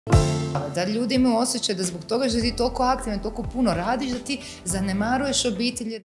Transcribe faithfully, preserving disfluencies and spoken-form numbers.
Da ljudi imaju osjećaj da zbog toga što ti toliko aktivno, toliko puno radiš, da ti zanemaruješ obitelj.